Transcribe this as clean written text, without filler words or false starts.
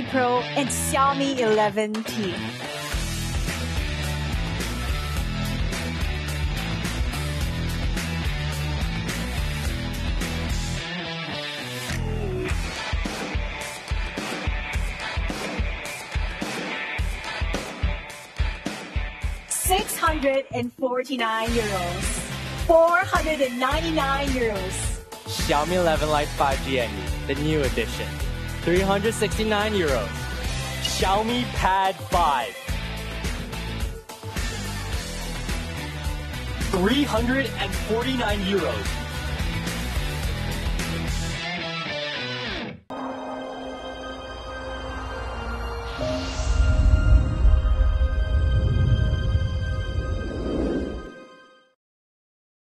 Pro and Xiaomi 11T. €649, €499. Xiaomi 11 Lite 5G NE, the new edition, €369. Xiaomi Pad 5, €349.